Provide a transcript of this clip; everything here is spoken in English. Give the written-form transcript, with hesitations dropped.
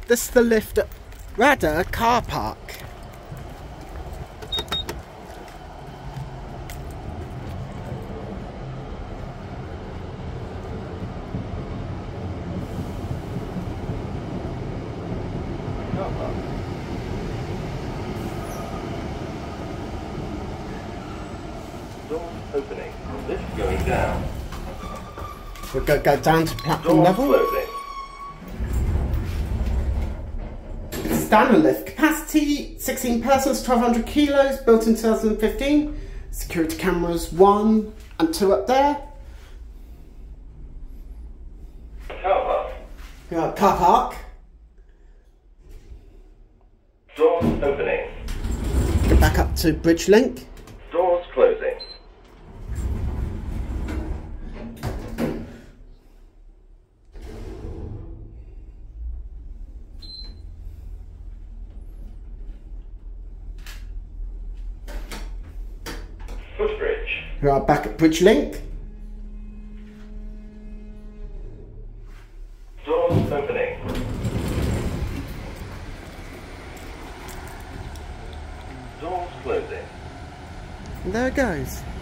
This is the lift at Radyr car park. Doors opening. Lift going down. We're going to go down to platform Doors level. closing. Stannah lift. Capacity 16 persons, 1200 kilos, built in 2015. Security cameras 1 and 2 up there. Car park. We got car park. Doors opening. Go back up to Bridgelink. Doors closing. Footbridge. We are back at Bridgelink. Doors opening. Doors closing. And there it goes.